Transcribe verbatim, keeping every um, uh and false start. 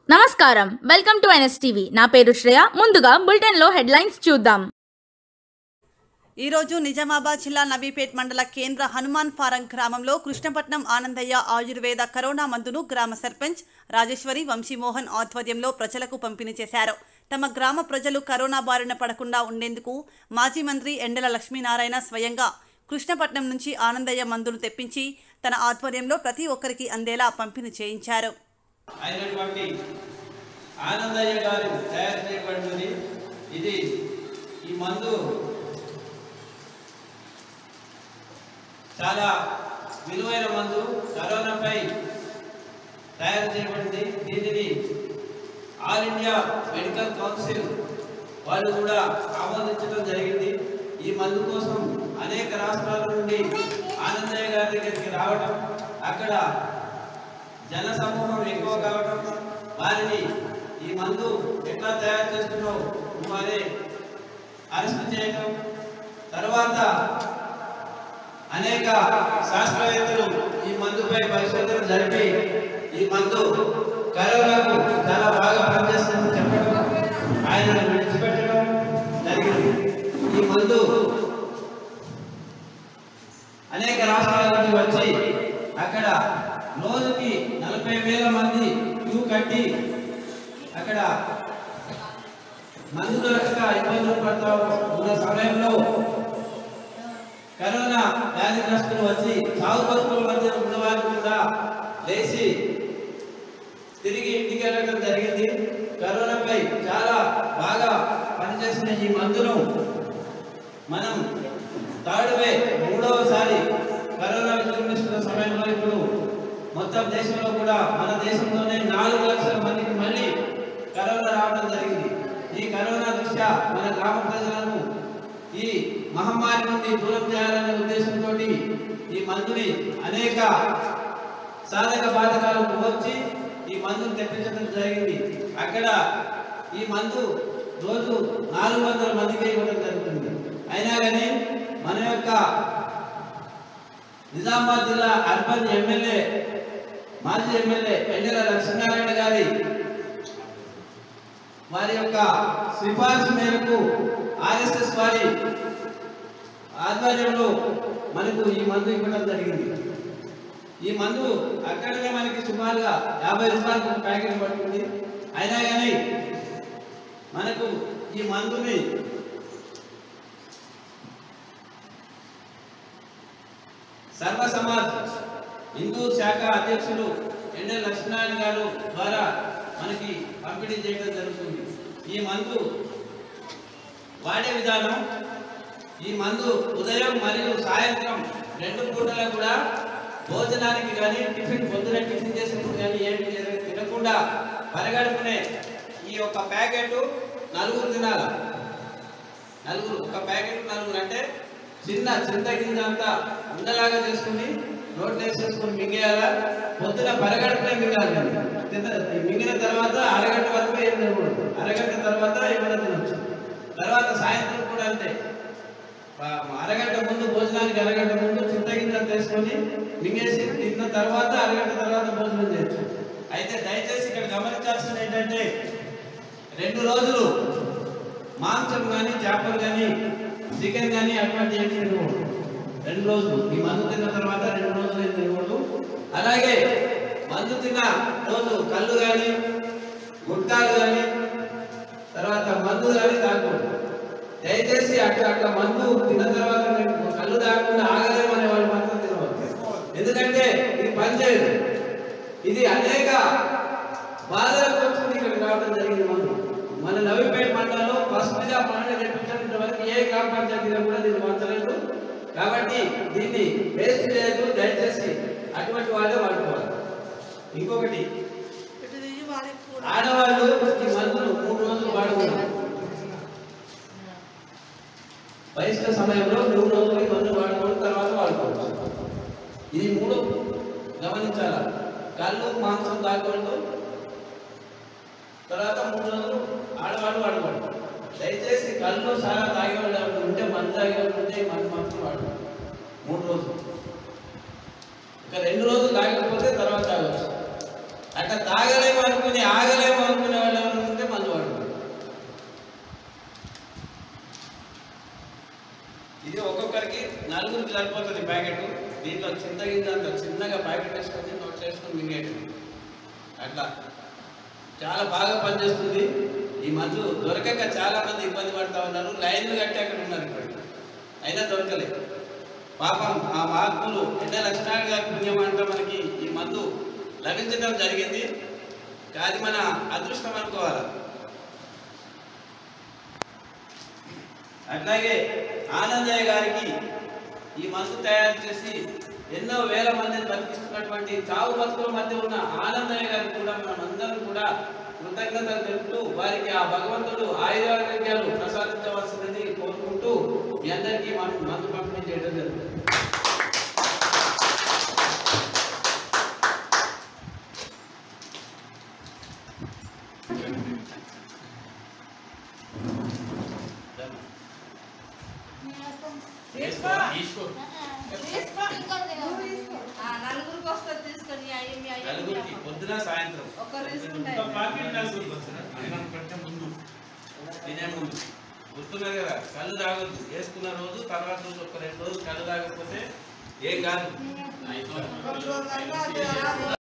నమస్కారం, welcome to NSTV. నా పేరు శ్రేయ. ముందుగా బులెటిన్ లో హెడ్లైన్స్ చూద్దాం. ఈ రోజు నిజామాబాద్ జిల్లా నవీపేట్ మండల కేంద్ర హనుమాన్ ఫారం గ్రామంలో కృష్ణపట్నం ఆనందయ్య ఆయుర్వేద కరోనా మందును గ్రామ సర్పంచ్ రాజేశ్వరి వంశీమోహన్ ఆధ్వర్యంలో ప్రజలకు పంపిణీ చేశారు. తమ గ్రామ ప్రజలు కరోనా బారిన పడకుండా ఉండేందుకు మాజీ మంత్రి ఎండల లక్ష్మీనారాయణ స్వయంగా కృష్ణపట్నం నుంచి ఆనందయ్య మందును తెప్పించి తన ఆధ్వర్యంలో ప్రతి ఒక్కరికి అందేలా పంపిణీ చేయించారు. అయినటువంటి ఆనందయ్య గారు తయారు చేయబడింది. ఇది ఈ మందు చాలా విలువైన మందు, కరోనాపై తయారు చేయబడింది. దీనిని ఆల్ ఇండియా మెడికల్ కౌన్సిల్ వాళ్ళు కూడా ఆమోదించడం జరిగింది. ఈ మందు కోసం అనేక రాష్ట్రాల నుండి ఆనందయ్య గారి దగ్గరికి రావడం, అక్కడ జన సమూహం ఎక్కువ కావడం, వారిని ఈ మందు ఎట్లా తయారు చేస్తున్నావు వారే అరెస్ట్ చేయడం, తర్వాత అనేక శాస్త్రవేత్తలు ఈ మందుపై పరిశోధన జరిపి ఈ మందు కరోనాకు చాలా బాగా పనిచేస్తుందని చెప్పడం, ఆయనను విడిచిపెట్టడం జరిగింది. ఈ మందు అనేక రాష్ట్రాల నుంచి వచ్చి అక్కడ రోజుకి నలభై వేల మంది క్యూ కట్టి అక్కడ మందు దొరకక ఇబ్బందులు పడుతూ ఉన్న సమయంలో కరోనా వ్యాధిగ్రస్తులు వచ్చి సాగు బతుకుల మధ్య ఉన్నవారు కూడా లేచి తిరిగి ఇంటికి వెళ్ళడం జరిగింది. కరోనాపై చాలా బాగా పనిచేసిన ఈ మందును మనం థర్డ్ వే మూడవసారి కరోనా విజృంభిస్తున్న సమయంలో ఇప్పుడు మొత్తం దేశంలో కూడా మన దేశంలోనే నాలుగు లక్షల మందికి మళ్ళీ కరోనా రావడం జరిగింది. ఈ కరోనా దృష్ట్యా మన గ్రామ ప్రజలను ఈ మహమ్మారి నుండి దూరం చేయాలనే ఉద్దేశంతో ఈ మందుని అనేక సాధక బాధకాలకు వచ్చి ఈ మందును తెప్పించడం జరిగింది. అక్కడ ఈ మందు రోజు నాలుగు వందల మందికి ఇవ్వడం జరుగుతుంది. అయినా కానీ మన యొక్క నిజామాబాద్ జిల్లా అర్బన్ ఎమ్మెల్యే మాజీ ఎమ్మెల్యే ఎండల లక్ష్మీనారాయణ గారి వారి యొక్క సిఫార్సు మేరకు ఆర్ఎస్ఎస్ వారి ఆధ్వర్యంలో మనకు ఈ మందు ఇవ్వడం జరిగింది. ఈ మందు అక్కడనే మనకి సుమారుగా యాభై రూపాయలకు ఒక ప్యాకెట్ పడుతుంది. అయినా కానీ మనకు ఈ మందుని సర్వ సమాజ్ హిందూ శాఖ అధ్యక్షులు ఎండల లక్ష్మీనారాయణ గారు ద్వారా మనకి పంపిణీ చేయడం జరుగుతుంది. ఈ మందు వాడే విధానం, ఈ మందు ఉదయం మరియు సాయంత్రం రెండు పూటల కూడా భోజనానికి కానీ టిఫిన్ పొద్దున టిఫిన్ చేసినప్పుడు కానీ ఏమి తినకుండా పరిగడుపునే ఈ యొక్క ప్యాకెట్ నలుగురు తినాల. నలుగురు ఒక ప్యాకెట్ నలుగురు అంటే చిన్న చింత గింజ అంతా ఉండలాగా చేసుకుని నోట్లో వేసేసుకొని మింగేయాలా. పొద్దున పరగడుపునే మింగాలి. మింగిన తర్వాత అరగంట వరకు ఏం తినకూడదు. అరగంట తర్వాత ఏమైనా తినొచ్చు. తర్వాత సాయంత్రం కూడా అంతే, అరగంట ముందు భోజనానికి అరగంట ముందు చింత గింజ తీసుకొని మింగేసి తిన్న తర్వాత అరగంట తర్వాత భోజనం చేయొచ్చు. అయితే దయచేసి ఇక్కడ గమనించాల్సింది ఏంటంటే రెండు రోజులు మాంసం కానీ చేపలు కానీ చికెన్ కానీ అటువంటి ఏం తినకూడదు. రెండు రోజులు ఈ మందు తిన్న తర్వాత రెండు రోజులు ఏం తినకూడదు. అలాగే మందు తిన్న రోజు కళ్ళు కానీ గుట్కాలు కానీ తర్వాత మందు కానీ తాగకూడదు. దయచేసి అట్లా అట్లా మందు తిన్న తర్వాత కళ్ళు తాగకుండా ఆగలేమనే వాళ్ళు మాత్రం తినవచ్చు. ఎందుకంటే ఇది పనిచేయదు. ఇది అనేక బాధలకు వచ్చి ఇక్కడికి రావడం జరిగింది. మందు మన నవీపేట మండలంలో ఫస్ట్గా పండుగ చెప్పించినంత వరకు ఏ గ్రామ పంచాయతీలో కూడా దీన్ని మార్చలేదు. కాబట్టి దీన్ని వేస్ట్ చేయదు. దయచేసి అటువంటి వాళ్ళే వాడుకోవాలి. ఇంకొకటి, ఆడవాళ్ళు ఈ మందులు మూడు రోజులు వాడుకోవాలి. వయసుల సమయంలో మూడు రోజులకి మందులు వాడుకోవడం తర్వాత వాడుకోవచ్చు. ఇది మూడు గమనించాల. కళ్ళు మాంసం తాగకూడదు. తర్వాత మూడు రోజులు ఆడవాళ్ళు వాడుకోవాలి. దయచేసి కళ్ళు సారా తాగేవాళ్ళు ఉంటే మందు తాగేవాళ్ళు ఉంటే మందు మాత్రం వాడుకోవాలి మూడు రోజులు. ఇక రెండు రోజులు తాగకపోతే తర్వాత తాగవచ్చు. అట్లా తాగలేము అనుకుని ఆగలేము సరిపోతుంది ప్యాకెట్. దీంట్లో చిన్న గింజంత చిన్నగా ప్యాకెట్ వేసుకొని నోట్లో వేసుకొని మింగేయటం. అట్లా చాలా బాగా పనిచేస్తుంది. ఈ మందు దొరకక చాలా మంది ఇబ్బంది పడతా ఉన్నారు. లైన్లు కట్టి అక్కడ ఉన్నారు ఇప్పటికి, అయినా దొరకలేదు. పాపం ఆ మహాత్ములు ఎన్ఎల్ లక్ష్మీనారాయణ గారి పుణ్యం అంటే మనకి ఈ మందు లభించడం జరిగింది. అది మన అదృష్టం అనుకోవాలి. అట్లాగే ఆనందయ్య గారికి ఈ మందు తయారు చేసి ఎన్నో వేల మందిని బతికిస్తున్నటువంటి చావు బతుకుల మధ్య ఉన్న ఆనందయ్య గారికి కూడా మనం అందరం కూడా కృతజ్ఞతలు తెలుపుతూ వారికి ఆ భగవంతుడు ఆయురారోగ్యాలు ప్రసాదించవలసిందని కోరుకుంటూ మీ అందరికీ మనం మందు పంపిణీ చేయడం జరుగుతుంది. నలుగురికి పొద్దున సాయంత్రం తినే ముందు గుర్తున్నారు కదా, కళ్ళు తాగొద్దు. వేసుకున్న రోజు తర్వాత రోజు ఒక రెండు రోజులు కళ్ళు తాగకపోతే ఏం కాదు.